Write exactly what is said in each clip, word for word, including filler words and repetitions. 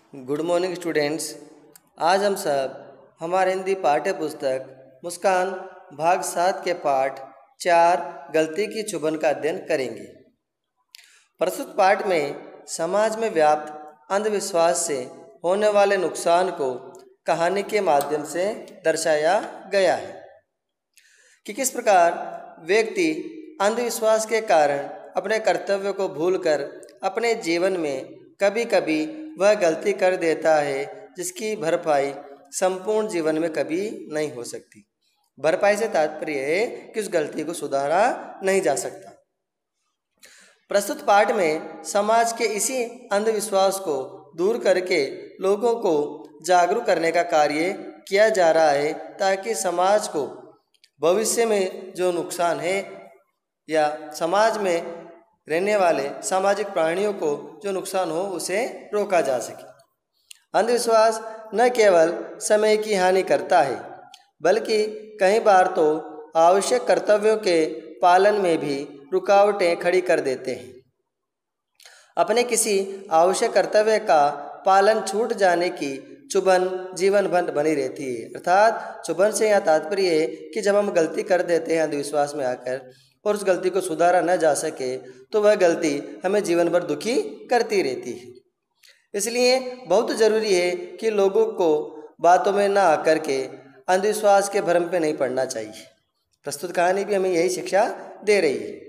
Good morning students. आज हम सब हमारे हिंदी पाठ्य पुस्तक मुस्कान भाग सात के पाठ चार गलती की चुभन का अध्ययन करेंगे। प्रस्तुत पाठ में समाज में व्याप्त अंधविश्वास से होने वाले नुकसान को कहानी के माध्यम से दर्शाया गया है कि किस प्रकार व्यक्ति अंधविश्वास के कारण अपने कर्तव्य को भूलकर अपने जीवन में कभी कभी वह गलती कर देता है जिसकी भरपाई संपूर्ण जीवन में कभी नहीं हो सकती। भरपाई से तात्पर्य है कि उस गलती को सुधारा नहीं जा सकता। प्रस्तुत पाठ में समाज के इसी अंधविश्वास को दूर करके लोगों को जागरूक करने का कार्य किया जा रहा है ताकि समाज को भविष्य में जो नुकसान है या समाज में रहने वाले सामाजिक प्राणियों को जो नुकसान हो उसे रोका जा सके। अंधविश्वास न केवल समय की हानि करता है बल्कि कई बार तो आवश्यक कर्तव्यों के पालन में भी रुकावटें खड़ी कर देते हैं। अपने किसी आवश्यक कर्तव्य का पालन छूट जाने की चुभन जीवन भर बनी रहती है। अर्थात चुभन से यह तात्पर्य है कि जब हम गलती कर देते हैं अंधविश्वास में आकर और उस गलती को सुधारा न जा सके तो वह गलती हमें जीवन भर दुखी करती रहती है। इसलिए बहुत ज़रूरी है कि लोगों को बातों में ना आकर के अंधविश्वास के भ्रम पे नहीं पड़ना चाहिए। प्रस्तुत कहानी भी हमें यही शिक्षा दे रही है।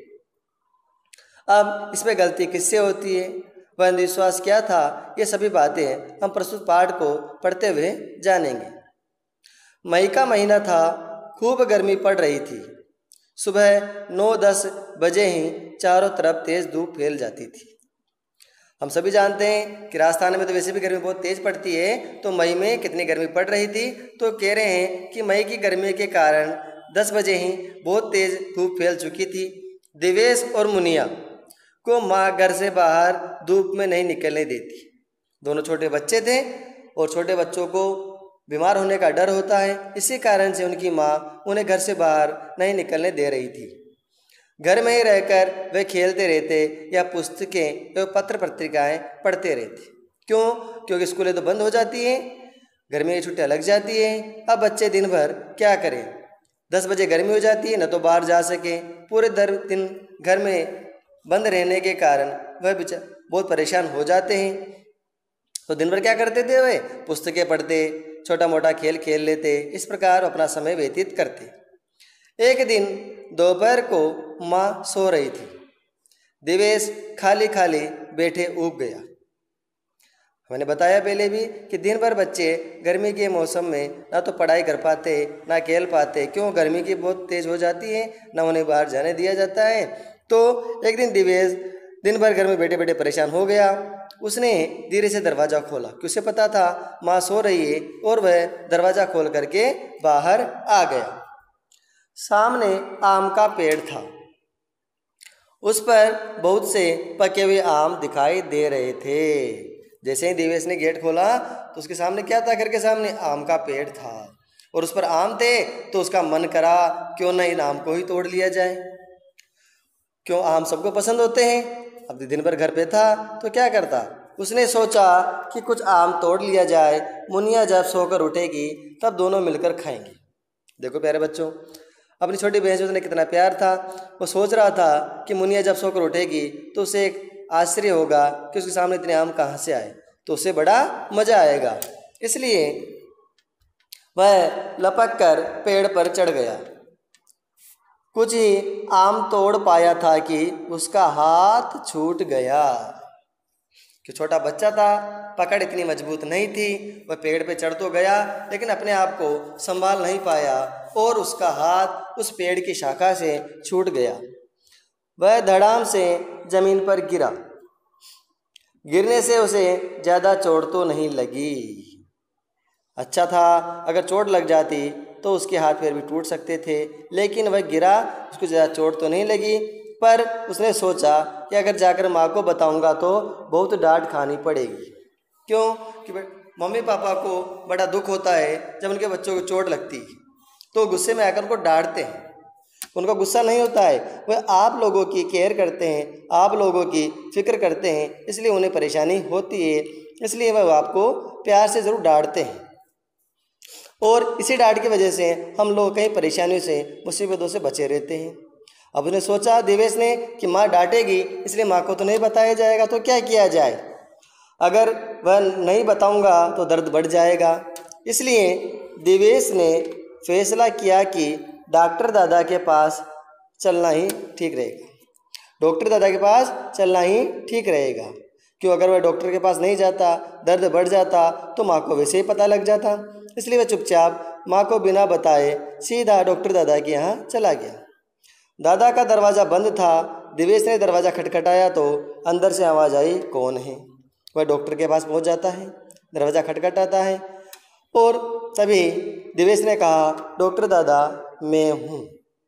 अब इसमें गलती किससे होती है, वह अंधविश्वास क्या था, ये सभी बातें हम प्रस्तुत पाठ को पढ़ते हुए जानेंगे। मई का महीना था, खूब गर्मी पड़ रही थी। सुबह नौ दस बजे ही चारों तरफ तेज़ धूप फैल जाती थी। हम सभी जानते हैं कि राजस्थान में तो वैसे भी गर्मी बहुत तेज़ पड़ती है, तो मई में कितनी गर्मी पड़ रही थी। तो कह रहे हैं कि मई की गर्मी के कारण दस बजे ही बहुत तेज़ धूप फैल चुकी थी। दिवेश और मुनिया को माँ घर से बाहर धूप में नहीं निकलने देती। दोनों छोटे बच्चे थे और छोटे बच्चों को बीमार होने का डर होता है, इसी कारण से उनकी माँ उन्हें घर से बाहर नहीं निकलने दे रही थी। घर में ही रहकर वे खेलते रहते या पुस्तकें या पत्र पत्रिकाएं पढ़ते रहते। क्यों? क्योंकि स्कूलें तो बंद हो जाती हैं, गर्मी की छुट्टियां लग जाती हैं। अब बच्चे दिन भर क्या करें? दस बजे गर्मी हो जाती है, न तो बाहर जा सके। पूरे दर दिन घर में बंद रहने के कारण वह बेचारे बहुत परेशान हो जाते हैं। तो दिन भर क्या करते थे? वे पुस्तकें पढ़ते, छोटा मोटा खेल खेल लेते, इस प्रकार अपना समय व्यतीत करते। एक दिन दोपहर को माँ सो रही थी। दिवेश खाली खाली बैठे ऊब गया। मैंने बताया पहले भी कि दिन भर बच्चे गर्मी के मौसम में ना तो पढ़ाई कर पाते ना खेल पाते। क्यों? गर्मी की बहुत तेज़ हो जाती है, ना उन्हें बाहर जाने दिया जाता है। तो एक दिन दिवेश दिन भर घर में बैठे बैठे परेशान हो गया। उसने धीरे से दरवाज़ा खोला, क्योंकि उसे पता था माँ सो रही है, और वह दरवाज़ा खोल करके बाहर आ गया। सामने आम का पेड़ था, उस पर बहुत से पके हुए आम दिखाई दे रहे थे। जैसे ही दिवेश ने गेट खोला तो उसके सामने क्या था? घर के सामने आम का पेड़ था और उस पर आम थे। तो उसका मन करा क्यों ना इन आम को ही तोड़ लिया जाए। क्यों? आम सबको पसंद होते हैं। अब दिन भर घर पे था तो क्या करता? उसने सोचा कि कुछ आम तोड़ लिया जाए, मुनिया जब सोकर उठेगी तब दोनों मिलकर खाएंगे। देखो प्यारे बच्चों, अपनी छोटी बहन से उसने कितना प्यार था। वो सोच रहा था कि मुनिया जब सोकर उठेगी तो उसे एक आश्चर्य होगा कि उसके सामने इतने आम कहाँ से आए, तो उसे बड़ा मज़ा आएगा। इसलिए वह लपक कर पेड़ पर चढ़ गया। कुछ ही आम तोड़ पाया था कि उसका हाथ छूट गया। कि छोटा बच्चा था, पकड़ इतनी मजबूत नहीं थी। वह पेड़ पे चढ़ तो गया लेकिन अपने आप को संभाल नहीं पाया और उसका हाथ उस पेड़ की शाखा से छूट गया। वह धड़ाम से जमीन पर गिरा। गिरने से उसे ज़्यादा चोट तो नहीं लगी। अच्छा था, अगर चोट लग जाती तो उसके हाथ पैर भी टूट सकते थे, लेकिन वह गिरा, उसको ज़्यादा चोट तो नहीं लगी। पर उसने सोचा कि अगर जाकर माँ को बताऊंगा तो बहुत डांट खानी पड़ेगी। क्यों? कि मम्मी पापा को बड़ा दुख होता है जब उनके बच्चों को चोट लगती है, तो गुस्से में आकर उनको डांटते हैं। उनका गुस्सा नहीं होता है, वह आप लोगों की केयर करते हैं, आप लोगों की फिक्र करते हैं, इसलिए उन्हें परेशानी होती है। इसलिए वह आपको प्यार से ज़रूर डांटते हैं और इसी डांट की वजह से हम लोग कई परेशानियों से, मुसीबतों से बचे रहते हैं। अब उसने सोचा देवेश ने कि माँ डांटेगी, इसलिए माँ को तो नहीं बताया जाएगा, तो क्या किया जाए। अगर वह नहीं बताऊंगा तो दर्द बढ़ जाएगा। इसलिए देवेश ने फैसला किया कि डॉक्टर दादा के पास चलना ही ठीक रहेगा। डॉक्टर दादा के पास चलना ही ठीक रहेगा क्यों, अगर वह डॉक्टर के पास नहीं जाता, दर्द बढ़ जाता तो माँ को वैसे ही पता लग जाता। इसलिए वह चुपचाप माँ को बिना बताए सीधा डॉक्टर दादा के यहाँ चला गया। दादा का दरवाज़ा बंद था। देवेश ने दरवाज़ा खटखटाया तो अंदर से आवाज़ आई, कौन है। वह डॉक्टर के पास पहुंच जाता है, दरवाज़ा खटखटाता है और तभी देवेश ने कहा, डॉक्टर दादा मैं हूँ।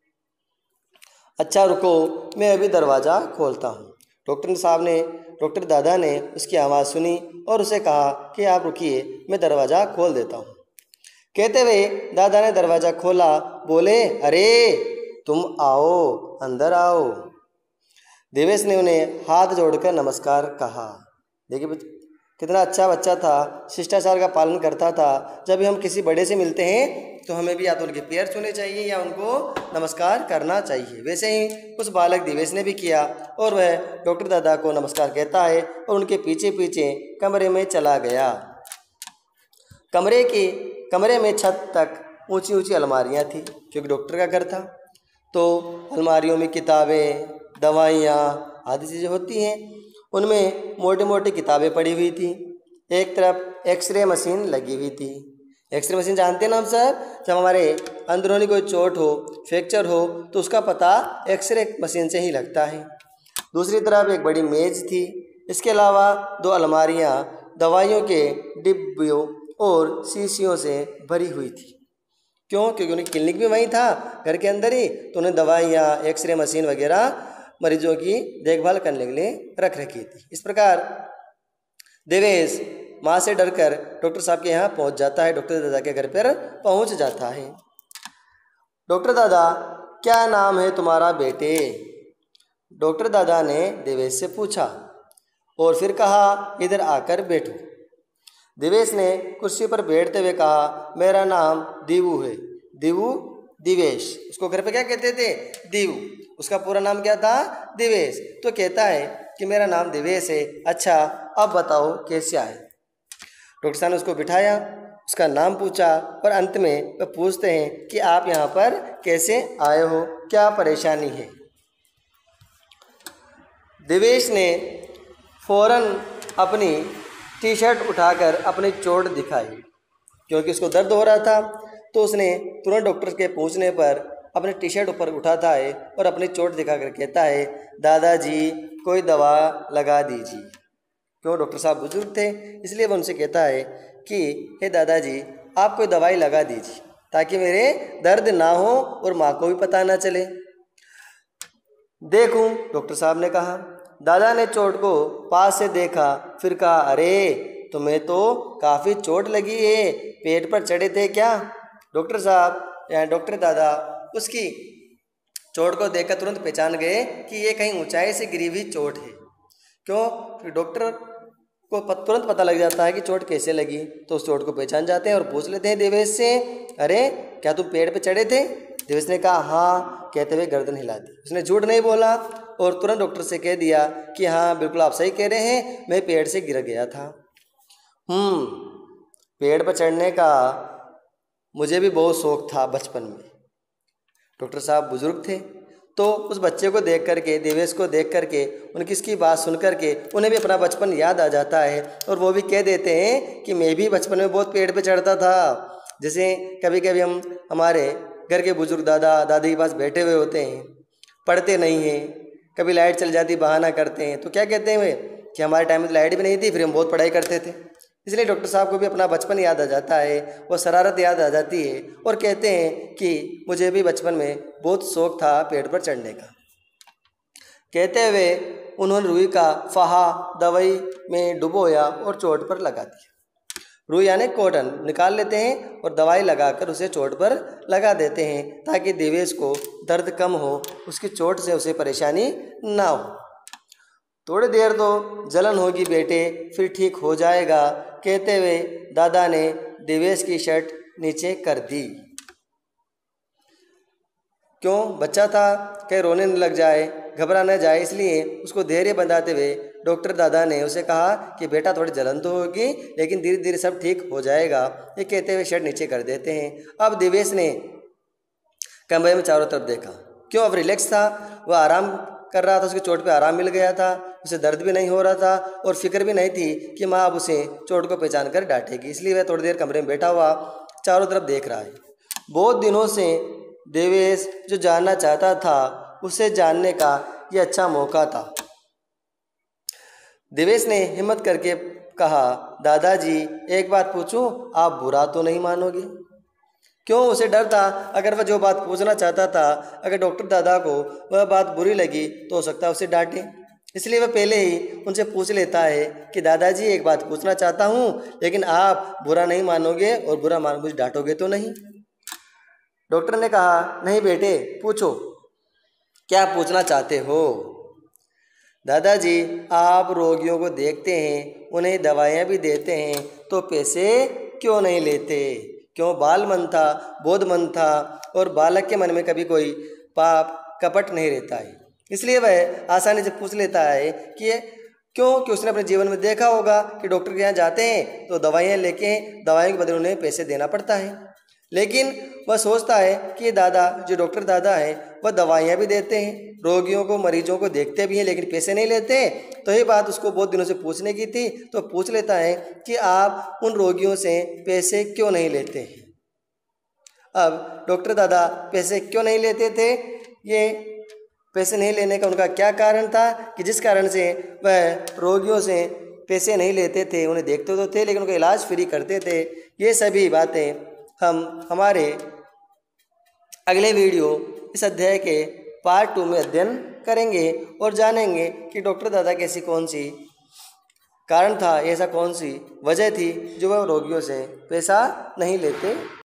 अच्छा रुको, मैं अभी दरवाज़ा खोलता हूँ। डॉक्टर साहब ने डॉक्टर दादा ने उसकी आवाज़ सुनी और उसे कहा कि आप रुकिए, मैं दरवाज़ा खोल देता हूँ। कहते हुए दादा ने दरवाज़ा खोला, बोले, अरे तुम आओ, अंदर आओ। देवेश ने उन्हें हाथ जोड़कर नमस्कार कहा। देखिए कितना अच्छा बच्चा था, शिष्टाचार का पालन करता था। जब भी हम किसी बड़े से मिलते हैं तो हमें भी या तो उनके पैर छूने चाहिए या उनको नमस्कार करना चाहिए। वैसे ही उस बालक देवेश ने भी किया और वह डॉक्टर दादा को नमस्कार कहता है और उनके पीछे पीछे कमरे में चला गया। कमरे की कमरे में छत तक ऊंची ऊंची अलमारियां थी क्योंकि डॉक्टर का घर था, तो अलमारियों में किताबें, दवाइयाँ आदि चीज़ें होती हैं। उनमें मोटी मोटी किताबें पड़ी हुई थी। एक तरफ एक्सरे मशीन लगी हुई थी। एक्सरे मशीन जानते हैं ना हम सब, जब हमारे अंदरूनी कोई चोट हो, फ्रैक्चर हो तो उसका पता एक्सरे मशीन से ही लगता है। दूसरी तरफ एक बड़ी मेज़ थी। इसके अलावा दो अलमारियाँ दवाइयों के डिब्बियों और शीशियों से भरी हुई थी। क्यों? क्योंकि उनकी क्लिनिक भी वहीं था, घर के अंदर ही, तो उन्हें दवाइयाँ, एक्सरे मशीन वगैरह मरीजों की देखभाल करने के लिए रख रखी थी। इस प्रकार देवेश माँ से डरकर डॉक्टर साहब के यहाँ पहुँच जाता है, डॉक्टर दादा के घर पर पहुँच जाता है। डॉक्टर दादा, क्या नाम है तुम्हारा बेटे? डॉक्टर दादा ने देवेश से पूछा और फिर कहा, इधर आकर बैठो। देवेश ने कुर्सी पर बैठते हुए कहा, मेरा नाम दीवू है। दीवू? दिवेश। उसको घर पे क्या कहते थे? दीवू। उसका पूरा नाम क्या था? दिवेश। तो कहता है कि मेरा नाम दिवेश है। अच्छा अब बताओ कैसे आए? डॉक्टर साहब ने उसको बिठाया, उसका नाम पूछा और अंत में वह पूछते हैं कि आप यहाँ पर कैसे आए हो, क्या परेशानी है? दिवेश ने फौरन अपनी टी शर्ट उठाकर अपनी चोट दिखाई क्योंकि उसको दर्द हो रहा था। तो उसने तुरंत डॉक्टर के पूछने पर अपनी टी शर्ट ऊपर उठाता है और अपनी चोट दिखाकर कहता है, दादाजी कोई दवा लगा दीजिए। क्यों? डॉक्टर साहब बुजुर्ग थे, इसलिए वह उनसे कहता है कि हे दादाजी आप कोई दवाई लगा दीजिए ताकि मेरे दर्द ना हो और माँ को भी पता ना चले। देखूं? डॉक्टर साहब ने कहा। दादा ने चोट को पास से देखा, फिर कहा, अरे तुम्हें तो काफ़ी चोट लगी है, पेट पर चढ़े थे क्या? डॉक्टर साहब या डॉक्टर दादा उसकी चोट को देखकर तुरंत पहचान गए कि ये कहीं ऊंचाई से गिरी हुई चोट है। क्यों? डॉक्टर को तुरंत पता लग जाता है कि चोट कैसे लगी, तो उस चोट को पहचान जाते हैं और पूछ लेते हैं देवेश से, अरे क्या तुम पेड़ पे चढ़े थे? देवेश ने कहा हाँ, कहते हुए गर्दन हिला दी। उसने झूठ नहीं बोला और तुरंत डॉक्टर से कह दिया कि हाँ बिल्कुल आप सही कह रहे हैं, मैं पेड़ से गिर गया था। हम्म पेड़ पर चढ़ने का मुझे भी बहुत शौक था बचपन में। डॉक्टर साहब बुजुर्ग थे, तो उस बच्चे को देख करके, देवेश को देख करके, उनकी इसकी बात सुन करके उन्हें भी अपना बचपन याद आ जाता है और वो भी कह देते हैं कि मैं भी बचपन में बहुत पेड़ पे चढ़ता था। जैसे कभी कभी हम हमारे घर के बुजुर्ग दादा दादी के पास बैठे हुए होते हैं, पढ़ते नहीं हैं, कभी लाइट चल जाती बहाना करते हैं, तो क्या कहते हैं वे कि हमारे टाइम में तो लाइट भी नहीं थी, फिर हम बहुत पढ़ाई करते थे। इसलिए डॉक्टर साहब को भी अपना बचपन याद आ जाता है, वो शरारत याद आ जाती है और कहते हैं कि मुझे भी बचपन में बहुत शौक था पेड़ पर चढ़ने का। कहते हुए उन्होंने रुई का फाहा दवाई में डुबोया और चोट पर लगा दिया। रुई यानी कॉटन निकाल लेते हैं और दवाई लगाकर उसे चोट पर लगा देते हैं ताकि देवेश को दर्द कम हो, उसकी चोट से उसे परेशानी ना हो। थोड़ी देर तो जलन होगी बेटे, फिर ठीक हो जाएगा, कहते हुए दादा ने देवेश की शर्ट नीचे कर दी। क्यों, बच्चा था, कहीं रोने न लग जाए, घबरा न जाए, इसलिए उसको धैर्य बंधाते हुए डॉक्टर दादा ने उसे कहा कि बेटा थोड़ी जलन तो होगी, लेकिन धीरे धीरे सब ठीक हो जाएगा। ये कहते हुए शर्ट नीचे कर देते हैं। अब देवेश ने कमरे में चारों तरफ देखा। क्यों, अब रिलैक्स था, वह आराम कर रहा था, उसकी चोट पे आराम मिल गया था, उसे दर्द भी नहीं हो रहा था और फिक्र भी नहीं थी कि माँ अब उसे चोट को पहचान कर डांटेगी। इसलिए वह थोड़ी देर कमरे में बैठा हुआ चारों तरफ देख रहा है। बहुत दिनों से देवेश जो जानना चाहता था, उसे जानने का यह अच्छा मौका था। देवेश ने हिम्मत करके कहा, दादाजी एक बात पूछूं, आप बुरा तो नहीं मानोगे? क्यों, उसे डर था, अगर वह जो बात पूछना चाहता था, अगर डॉक्टर दादा को वह बात बुरी लगी तो हो सकता है उसे डांटे। इसलिए वह पहले ही उनसे पूछ लेता है कि दादाजी एक बात पूछना चाहता हूँ, लेकिन आप बुरा नहीं मानोगे और बुरा मान मुझे डांटोगे तो नहीं? डॉक्टर ने कहा, नहीं बेटे, पूछो, क्या पूछना चाहते हो? दादाजी, आप रोगियों को देखते हैं, उन्हें दवाइयाँ भी देते हैं, तो पैसे क्यों नहीं लेते? क्यों, बाल मन था, बोध मन था और बालक के मन में कभी कोई पाप कपट नहीं रहता है, इसलिए वह आसानी से पूछ लेता है कि क्यों कि उसने अपने जीवन में देखा होगा कि डॉक्टर के यहाँ जाते हैं तो दवाइयाँ लेके दवाइयों के बदले उन्हें पैसे देना पड़ता है। लेकिन वह सोचता है कि दादा, जो डॉक्टर दादा है, वह दवाइयाँ भी देते हैं, रोगियों को, मरीजों को देखते भी हैं, लेकिन पैसे नहीं लेते। तो ये बात उसको बहुत दिनों से पूछने की थी, तो पूछ लेता है कि आप उन रोगियों से पैसे क्यों नहीं लेते हैं? अब डॉक्टर दादा पैसे क्यों नहीं लेते थे, ये पैसे नहीं लेने का उनका क्या कारण था कि जिस कारण से वह रोगियों से पैसे नहीं लेते थे? उन्हें देखते तो थे, लेकिन उनका इलाज फ्री करते थे। ये सभी बातें हम हमारे अगले वीडियो इस अध्याय के पार्ट टू में अध्ययन करेंगे और जानेंगे कि डॉक्टर दादा की ऐसी कौन सी कारण था, ऐसा कौन सी वजह थी जो वह रोगियों से पैसा नहीं लेते